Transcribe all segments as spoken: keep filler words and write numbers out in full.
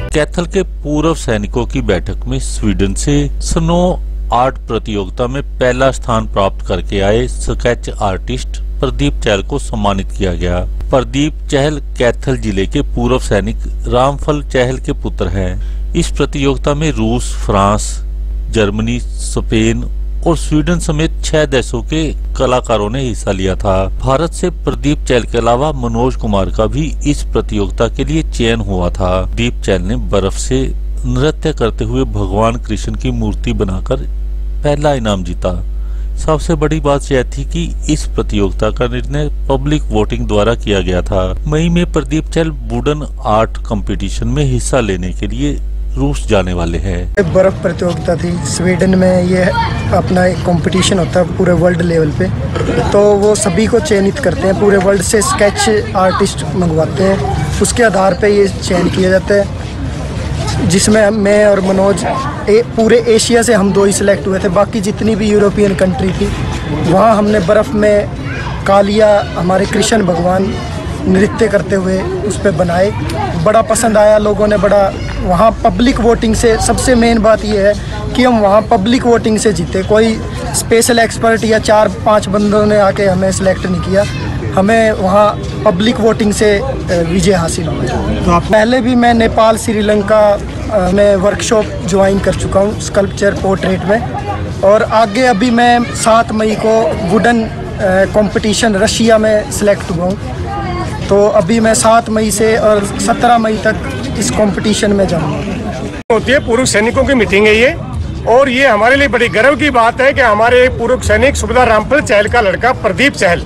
कैथल के पूर्व सैनिकों की बैठक में स्वीडन से स्नो आर्ट प्रतियोगिता में पहला स्थान प्राप्त करके आए स्केच आर्टिस्ट प्रदीप चहल को सम्मानित किया गया। प्रदीप चहल कैथल जिले के पूर्व सैनिक रामफल चहल के पुत्र हैं। इस प्रतियोगिता में रूस, फ्रांस, जर्मनी, स्पेन और स्वीडन समेत छह देशों के कलाकारों ने हिस्सा लिया था। भारत से प्रदीप चहल के अलावा मनोज कुमार का भी इस प्रतियोगिता के लिए चयन हुआ था। प्रदीप चहल ने बर्फ से नृत्य करते हुए भगवान कृष्ण की मूर्ति बनाकर पहला इनाम जीता। सबसे बड़ी बात यह थी कि इस प्रतियोगिता का निर्णय पब्लिक वोटिंग द्वारा किया गया था। मई में Pradeep Chahal wooden art competition में हिस्सा लेने के लिए रूस जाने वाले हैं। बर्फ प्रतियोगिता थी स्वीडन में, ये अपना एक कंपटीशन होता है पूरे वर्ल्ड लेवल पे, तो वो सभी को चयनित करते हैं, पूरे वर्ल्ड से स्केच आर्टिस्ट मंगवाते हैं, उसके आधार पे ये चयन किया जाता है, जिसमें मैं और मनोज ए, पूरे एशिया से हम दो ही सिलेक्ट हुए थे। बाकी जितनी भी यूरोपियन कंट्री थी वहाँ हमने बर्फ़ में कालिया हमारे कृष्ण भगवान नृत्य करते हुए उस पर बनाए। बड़ा पसंद आया लोगों ने, बड़ा वहाँ पब्लिक वोटिंग से। सबसे मेन बात यह है कि हम वहाँ पब्लिक वोटिंग से जीते, कोई स्पेशल एक्सपर्ट या चार पांच बंदों ने आके हमें सिलेक्ट नहीं किया, हमें वहाँ पब्लिक वोटिंग से विजय हासिल हुई। तो आप पहले भी मैं नेपाल, श्रीलंका में वर्कशॉप ज्वाइन कर चुका हूँ स्कल्पचर पोर्ट्रेट में, और आगे अभी मैं सात मई को वुडन कंपटीशन रशिया में सिलेक्ट हुआ हूँ, तो अभी मैं सात मई से और सत्रह मई तक इस कंपटीशन में जाऊँगा। होती है पूर्व सैनिकों की मीटिंग है ये, और ये हमारे लिए बड़ी गर्व की बात है कि हमारे पूर्व सैनिक सूबेदार रामफल चहल का लड़का प्रदीप चहल,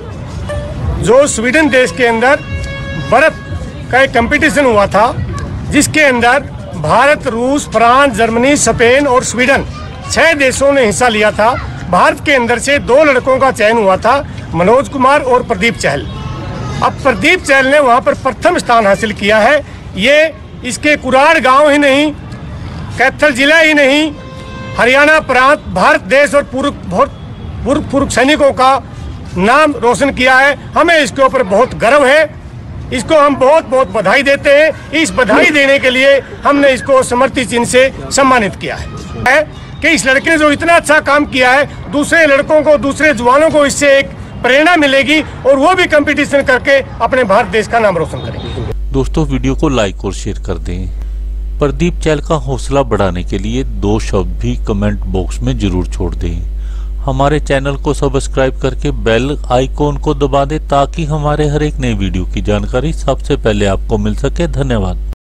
जो स्वीडन देश के अंदर बर्फ का एक कंपटीशन हुआ था, जिसके अंदर भारत, रूस, फ्रांस, जर्मनी, स्पेन और स्वीडन छह देशों ने हिस्सा लिया था। भारत के अंदर से दो लड़कों का चयन हुआ था, मनोज कुमार और प्रदीप चहल। अब प्रदीप चहल ने वहां पर प्रथम स्थान हासिल किया है। ये इसके कुराड़ गांव ही नहीं, कैथल जिला ही नहीं, हरियाणा प्रांत, भारत देश और पूर्व पूर्व पूर्व सैनिकों का नाम रोशन किया है। हमें इसके ऊपर बहुत गर्व है, इसको हम बहुत बहुत बधाई देते हैं। इस बधाई देने के लिए हमने इसको स्मृति चिन्ह से सम्मानित किया है कि इस लड़के ने जो इतना अच्छा काम किया है, दूसरे लड़कों को, दूसरे जवानों को इससे एक प्रेरणा मिलेगी और वो भी कंपटीशन करके अपने भारत देश का नाम रोशन करेंगे। दोस्तों, वीडियो को लाइक और शेयर कर दें। प्रदीप चहल का हौसला बढ़ाने के लिए दो शब्द भी कमेंट बॉक्स में जरूर छोड़ दें। हमारे चैनल को सब्सक्राइब करके बेल आइकॉन को दबा दें ताकि हमारे हर एक नई वीडियो की जानकारी सबसे पहले आपको मिल सके। धन्यवाद।